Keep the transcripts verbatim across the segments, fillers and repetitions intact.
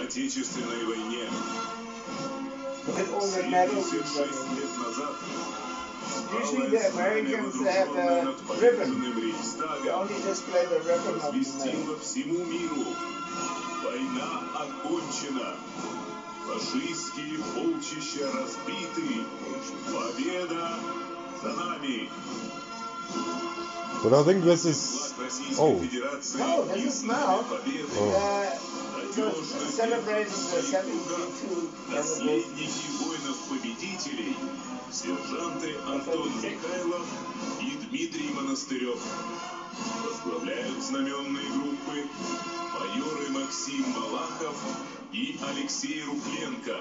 Отечественной войне. With all the medals and семьдесят шесть лет назад usually the Americans have a ribbon. They only display the ribbon of the medal. возвестила всему миру: война окончена. Фашистские полчища разбиты. Победа за нами. But I think this is... Oh. No, this is now. Uh, celebrating the seventy-two Наследники воинов-победителей, сержанты Антон Михайлов и Дмитрий Монастырев. Возглавляют знаменные группы майоры Максим Малахов и Алексей Рухленко.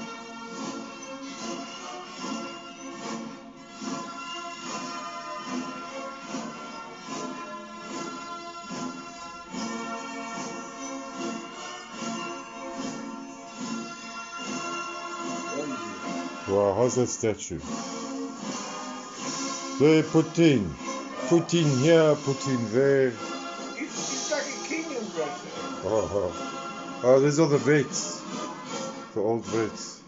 Wow, how's that statue? They Putin. Putin here, Putin there. He's like a king in Russia. Oh, oh. Oh, these are the vets. The old vets.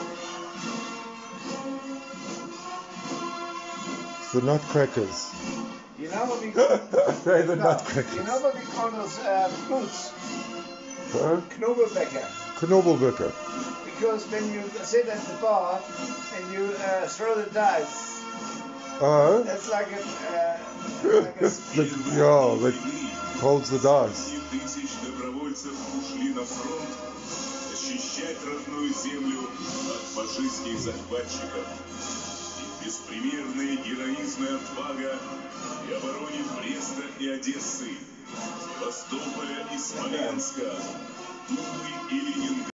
The nutcrackers. You know what we call They're the no, nutcrackers. You know what we call those uh, boots? Huh? Knobelbecker. Knobelbecker. Because when you sit at the bar and you uh, throw the dice, Oh? that's like a, uh, like a the, yeah, that holds the dice. Тысяч добровольцев ушли на фронт защищать родную землю от фашистских захватчиков. Их беспримерный героизм и отвага и обороне Бреста и Одессы, Севастополя и Смоленска, Тулы